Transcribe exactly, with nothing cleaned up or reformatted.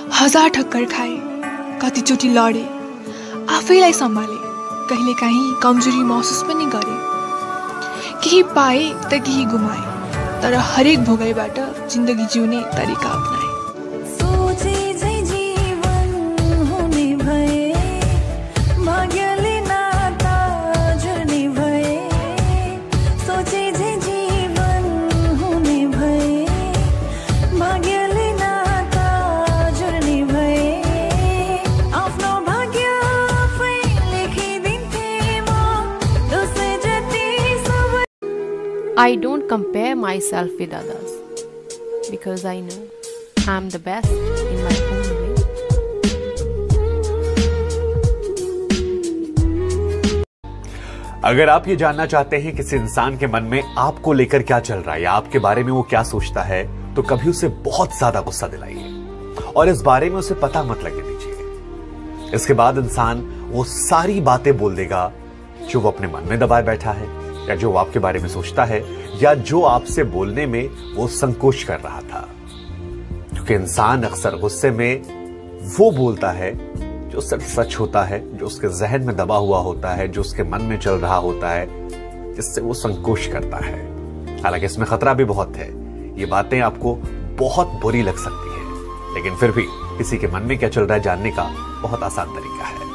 हजार ठक्कर खाए, कतिचोटि लडे, आफैलाई सम्हाले, कहिलेकाहीँ कमजोरी महसुस पनि गरे। केही पाए त केही गुमाए, तर हरेक भोगाइबाट जिन्दगी जिउने तरिका अपनाए। I don't compare myself with others because I know I'm the best in my own way. अगर आप ये जानना चाहते हैं किसी इंसान के मन में आपको लेकर क्या चल रहा है या आपके बारे में वो क्या सोचता है, तो कभी उसे बहुत ज्यादा गुस्सा दिलाइए और इस बारे में उसे पता मत लगे दीजिए। इसके बाद इंसान वो सारी बातें बोल देगा जो वो अपने मन में दबाए बैठा है, या जो आपके बारे में सोचता है, या जो आपसे बोलने में वो संकोच कर रहा था। क्योंकि इंसान अक्सर गुस्से में वो बोलता है जो सिर्फ सच होता है, जो उसके जहन में दबा हुआ होता है, जो उसके मन में चल रहा होता है, जिससे वो संकोच करता है। हालांकि इसमें खतरा भी बहुत है। ये बातें आपको बहुत बुरी लग सकती है, लेकिन फिर भी किसी के मन में क्या चल रहा है जानने का बहुत आसान तरीका है।